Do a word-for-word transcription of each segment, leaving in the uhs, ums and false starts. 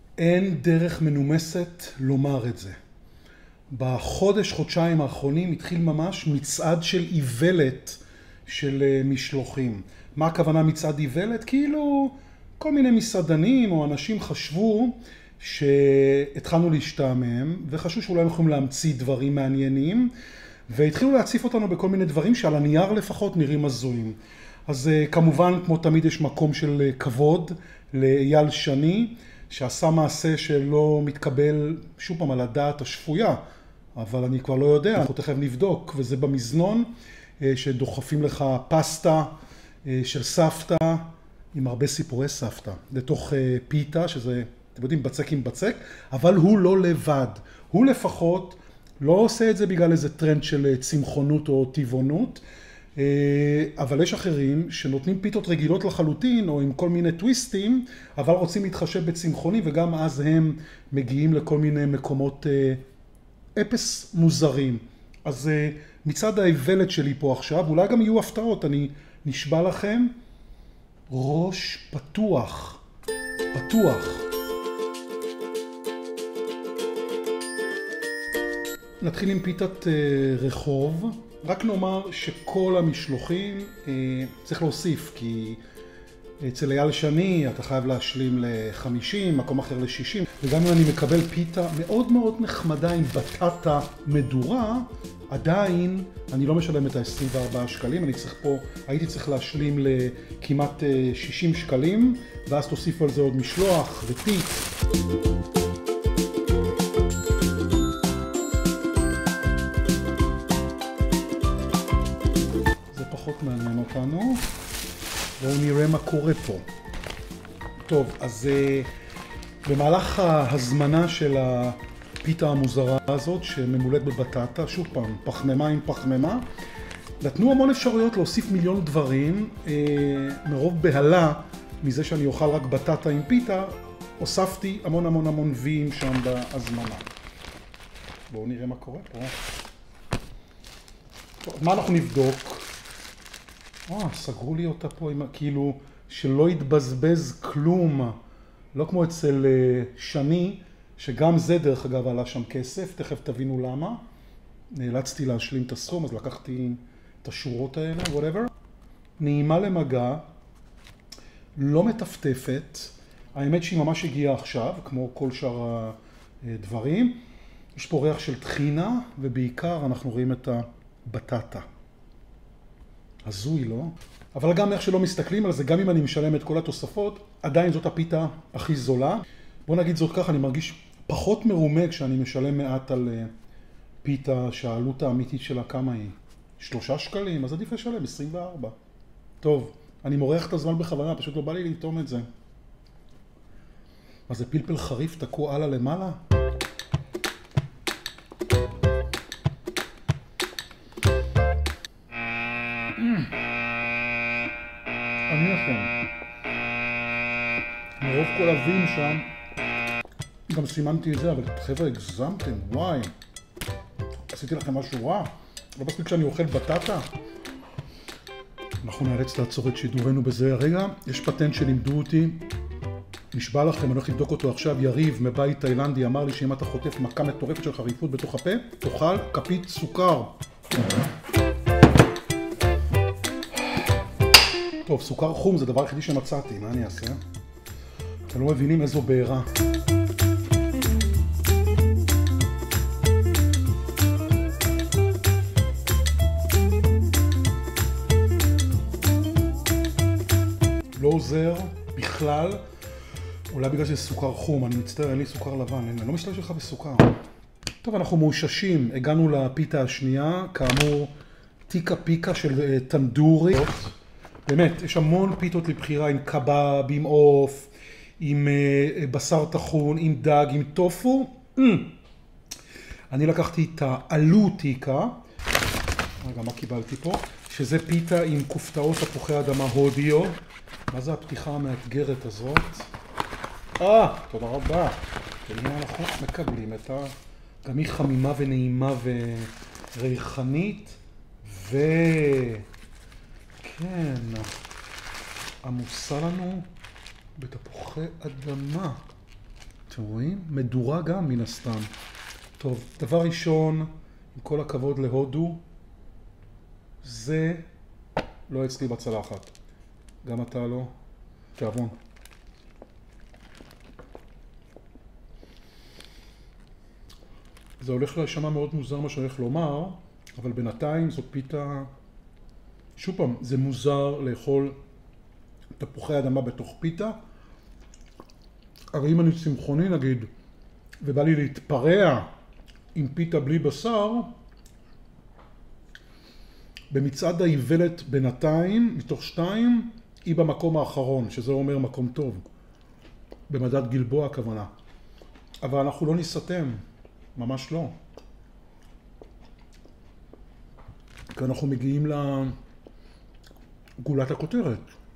אין דרך מנומסת לומר את זה. בחודש, חודשיים האחרונים התחיל ממש מצעד של איוולת של משלוחים. מה הכוונה מצעד איוולת? כאילו כל מיני מסעדנים או אנשים חשבו שהתחלנו להשתעמם וחשבו שאולי הם יכולים להמציא דברים מעניינים והתחילו להציף אותנו בכל מיני דברים שעל הנייר לפחות נראים הזויים. אז כמובן כמו תמיד יש מקום של כבוד לאייל שני שעשה מעשה שלא מתקבל שוב פעם על הדעת השפויה, אבל אני כבר לא יודע, אנחנו תכף נבדוק, וזה במזנון שדוחפים לך פסטה של סבתא עם הרבה סיפורי סבתא, לתוך פיתה שזה, אתם יודעים, בצק עם בצק, אבל הוא לא לבד, הוא לפחות לא עושה את זה בגלל איזה טרנד של צמחונות או טבעונות, אבל יש אחרים שנותנים פיתות רגילות לחלוטין או עם כל מיני טוויסטים, אבל רוצים להתחשב בצמחוני וגם אז הם מגיעים לכל מיני מקומות אפס מוזרים. אז מצד האיוולת שלי פה עכשיו, אולי גם יהיו הפתעות, אני נשבע לכם, ראש פתוח, פתוח. נתחיל עם פיתת רחוב. רק נאמר שכל המשלוחים צריך להוסיף, כי אצל אייל שני אתה חייב להשלים ל-חמישים, מקום אחר ל-שישים, וגם אם אני מקבל פיתה מאוד מאוד נחמדה עם בטטה מדורה, עדיין אני לא משלם את ה-עשרים וארבעה שקלים, אני צריך פה, הייתי צריך להשלים לכמעט שישים שקלים, ואז תוסיפו על זה עוד משלוח וטיפ. מעניין אותנו, בואו נראה מה קורה פה. טוב, אז uh, במהלך ההזמנה של הפיתה המוזרה הזאת שממולאת בבטטה, שוב פעם, פחמימה עם פחמימה, נתנו המון אפשרויות להוסיף מיליון דברים, uh, מרוב בהלה מזה שאני אוכל רק בטטה עם פיתה, הוספתי המון המון המון ויים שם בהזמנה. בואו נראה מה קורה פה. טוב, מה אנחנו נבדוק? אה, סגרו לי אותה פה, עם, כאילו שלא יתבזבז כלום, לא כמו אצל שני, שגם זה דרך אגב עלה שם כסף, תכף תבינו למה. נאלצתי להשלים את הסכום, אז לקחתי את השורות האלה, whatever. נעימה למגע, לא מטפטפת, האמת שהיא ממש הגיעה עכשיו, כמו כל שאר הדברים. יש פה ריח של טחינה, ובעיקר אנחנו רואים את הבטטה. הזוי, לא? אבל גם איך שלא מסתכלים על זה, גם אם אני משלם את כל התוספות, עדיין זאת הפיתה הכי זולה. בוא נגיד זאת ככה, אני מרגיש פחות מרומה כשאני משלם מעט על פיתה שהעלות האמיתית שלה כמה היא? שלושה שקלים, אז עדיף לשלם עשרים וארבע. טוב, אני מורח את הזמן בכוונה, פשוט לא בא לי לטעום את זה. מה זה פלפל חריף תקוע הלאה למעלה? אני לכם, מרוב כל אבים שם, גם סימנתי את זה, אבל חבר'ה הגזמתם, וואי, עשיתי לכם משהו רע, לא מספיק שאני אוכל בטטה. אנחנו נאלץ לעצור את שידורנו בזה הרגע, יש פטנט שלימדו אותי, נשבע לכם, אני הולך לבדוק אותו עכשיו, יריב מבית תאילנדי אמר לי שאם אתה חוטף מכה מטורפת של חריפות בתוך הפה, תאכל כפית סוכר. טוב, סוכר חום זה הדבר היחידי שמצאתי, מה אני אעשה? אתם לא מבינים איזו בעירה. לא עוזר בכלל, אולי בגלל שזה סוכר חום, אני מצטער, אין לי סוכר לבן, אני לא משתמש לך בסוכר. טוב, אנחנו מאוששים, הגענו לפיתה השנייה, כאמור, טיקה פיקה של טנדורי. באמת, יש המון פיתות לבחירה עם קבב, עם עוף, עם בשר טחון, עם דג, עם טופו. אני לקחתי את האלו טיקה, רגע, מה קיבלתי פה? שזה פיתה עם כופתאות תפוחי אדמה הודיו. מה זה הפתיחה המאתגרת הזאת? אה, תודה רבה. הנה אנחנו מקבלים את ה... גם היא חמימה ונעימה וריחנית. ו... כן, עמוסה לנו בתפוחי אדמה. אתם רואים? מדורה גם מן הסתם. טוב, דבר ראשון, עם כל הכבוד להודו, זה לא אצלי בצלחת. גם אתה לא. תיאבון. זה הולך להישמע מאוד מוזר מה שהולך לומר, אבל בינתיים זו פיתה... שוב פעם, זה מוזר לאכול תפוחי אדמה בתוך פיתה. הרי אם אני צמחוני נגיד, ובא לי להתפרע עם פיתה בלי בשר, במצעד האיוולת בינתיים, מתוך שתיים, היא במקום האחרון, שזה אומר מקום טוב. במדד גלבוע הכוונה. אבל אנחנו לא נסתם, ממש לא. כי אנחנו מגיעים לגולת הכותרת.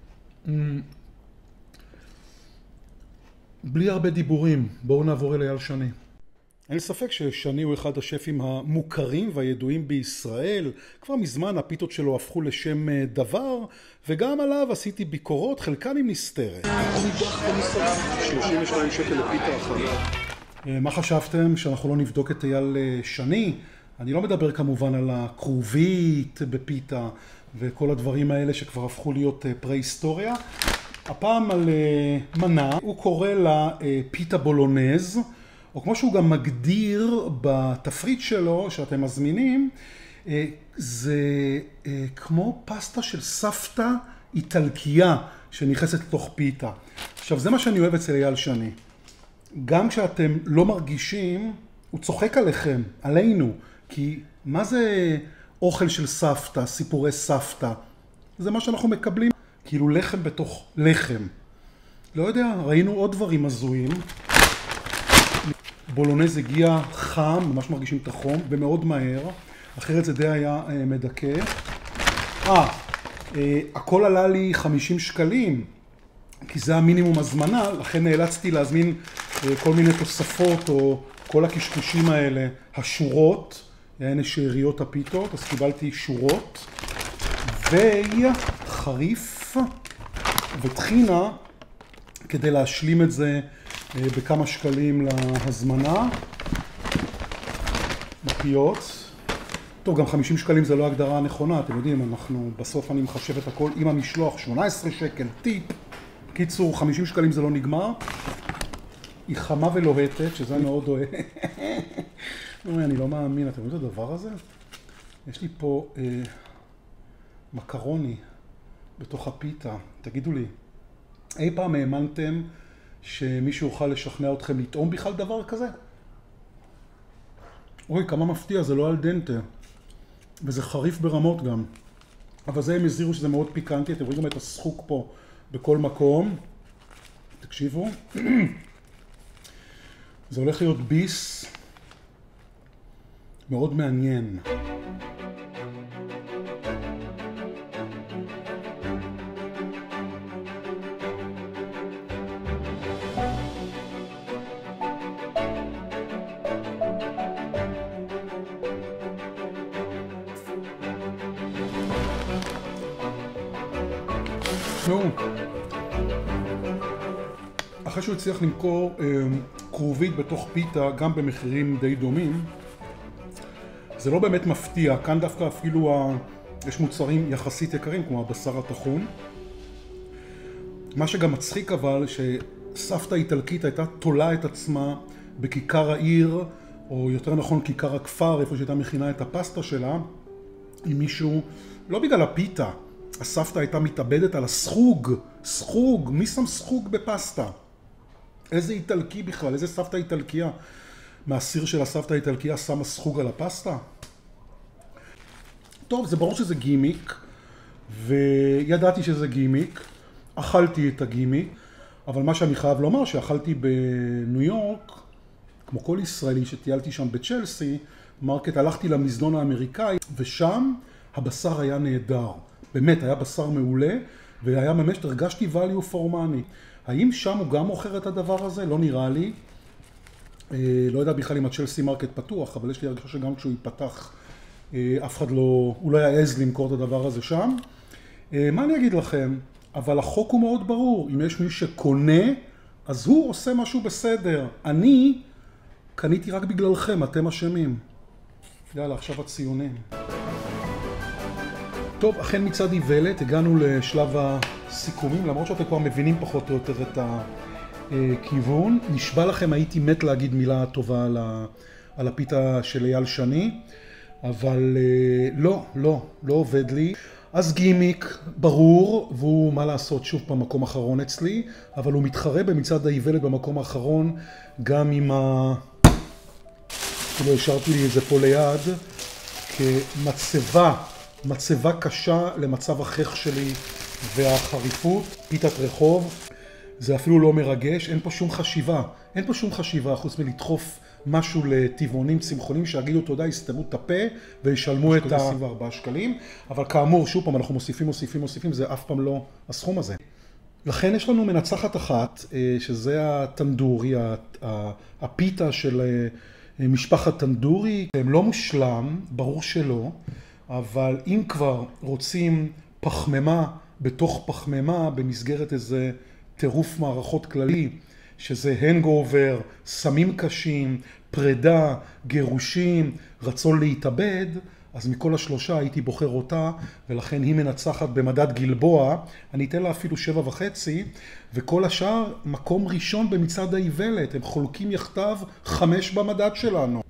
בלי הרבה דיבורים, בואו נעבור אל אייל שני. אין ספק ששני הוא אחד השפים המוכרים והידועים בישראל. כבר מזמן הפיתות שלו הפכו לשם דבר, וגם עליו עשיתי ביקורות, חלקן עם נסתרת. שלושים ושתיים שקל לפיתה אחת. מה חשבתם? שאנחנו לא נבדוק את אייל שני? אני לא מדבר כמובן על הכרובית בפיתה וכל הדברים האלה שכבר הפכו להיות פרה-היסטוריה. הפעם על מנה, הוא קורא לה פיתה בולונז, או כמו שהוא גם מגדיר בתפריט שלו שאתם מזמינים, זה כמו פסטה של סבתא איטלקיה שנכנסת לתוך פיתה. עכשיו זה מה שאני אוהב אצל אייל שני. גם כשאתם לא מרגישים, הוא צוחק עליכם, עלינו, כי מה זה אוכל של סבתא, סיפורי סבתא? זה מה שאנחנו מקבלים, כאילו לחם בתוך לחם. לא יודע, ראינו עוד דברים הזויים. בולונז הגיע חם, ממש מרגישים את החום, ומאוד מהר, אחרת זה די היה מדכא. אה, הכל עלה לי חמישים שקלים, כי זה המינימום הזמנה, לכן נאלצתי להזמין כל מיני תוספות, או כל הקשקושים האלה, השורות, הנה שאריות הפיתות, אז קיבלתי שורות, וחריף, וטחינה, כדי להשלים את זה בכמה שקלים להזמנה, מפיות. טוב, גם חמישים שקלים זה לא הגדרה הנכונה, אתם יודעים, אנחנו בסוף אני מחשב את הכל עם המשלוח, שמונה עשרה שקל, טיפ. קיצור, חמישים שקלים זה לא נגמר. היא חמה ולוהטת, שזה מאוד אוהב. אני לא מאמין, אתם יודעים את הדבר הזה? יש לי פה אה, מקרוני בתוך הפיתה. תגידו לי, אי פעם האמנתם שמישהו יוכל לשכנע אתכם לטעום בכלל דבר כזה? אוי, כמה מפתיע, זה לא על דנטה. וזה חריף ברמות גם. אבל זה הם הזהירו שזה מאוד פיקנטי, אתם רואים גם את השחוק פה בכל מקום. תקשיבו. זה הולך להיות ביס מאוד מעניין. נו, אחרי שהוא הצליח למכור אה, כרובית בתוך פיתה, גם במחירים די דומים, זה לא באמת מפתיע. כאן דווקא אפילו ה... יש מוצרים יחסית יקרים, כמו הבשר הטחון. מה שגם מצחיק אבל, שסבתא איטלקית הייתה תולה את עצמה בכיכר העיר, או יותר נכון כיכר הכפר, איפה שהייתה מכינה את הפסטה שלה, עם מישהו, לא בגלל הפיתה. הסבתא הייתה מתאבדת על הסחוג, סחוג, מי שם סחוג בפסטה? איזה איטלקי בכלל, איזה סבתא איטלקיה? מהסיר של הסבתא האיטלקיה שמה סחוג על הפסטה? טוב, זה ברור שזה גימיק, וידעתי שזה גימיק, אכלתי את הגימיק, אבל מה שאני חייב לומר, שאכלתי בניו יורק, כמו כל ישראלי שטיילתי שם בצ'לסי, מרקט, הלכתי למזנון האמריקאי, ושם הבשר היה נהדר. באמת, היה בשר מעולה, והיה ממש, הרגשתי value for money. האם שם הוא גם מוכר את הדבר הזה? לא נראה לי. אה, לא יודע בכלל אם הצ'לסי מרקט פתוח, אבל יש לי הרגשה שגם כשהוא ייפתח, אה, אף אחד לא, הוא לא יעז למכור את הדבר הזה שם. אה, מה אני אגיד לכם? אבל החוק הוא מאוד ברור. אם יש מי שקונה, אז הוא עושה משהו בסדר. אני קניתי רק בגללכם, אתם אשמים. יאללה, עכשיו הציונים. טוב, אכן מצד איוולת, הגענו לשלב הסיכומים, למרות שאתם כבר מבינים פחות או יותר את הכיוון. נשבע לכם, הייתי מת להגיד מילה טובה על, ה, על הפיתה של אייל שני, אבל לא, לא, לא עובד לי. אז גימיק, ברור, והוא מה לעשות שוב במקום האחרון אצלי, אבל הוא מתחרה במצעד האיוולת במקום האחרון, גם עם ה... כאילו השארתי לי את זה פה ליד, כמצבה, מצבה קשה למצב החך שלי והחריפות, פיתת רחוב. זה אפילו לא מרגש, אין פה שום חשיבה, אין פה שום חשיבה חוץ מלדחוף משהו לטבעונים, צמחונים שיגידו תודה, יסתמו את הפה וישלמו את ה-עשרים וארבעה שקלים, אבל כאמור, שוב פעם, אנחנו מוסיפים, מוסיפים, מוסיפים, זה אף פעם לא הסכום הזה. לכן יש לנו מנצחת אחת, שזה הטנדורי, הפיתה של משפחת טנדורי. הם לא מושלם, ברור שלא, אבל אם כבר רוצים פחמימה בתוך פחמימה במסגרת איזה טירוף מערכות כללי, שזה הנגאובר, סמים קשים, פרידה, גירושים, רצון להתאבד, אז מכל השלושה הייתי בוחר אותה, ולכן היא מנצחת במדד גלבוע. אני אתן לה אפילו שבע וחצי, וכל השאר מקום ראשון במצעד האיוולת. הם חולקים יחדיו חמש במדד שלנו.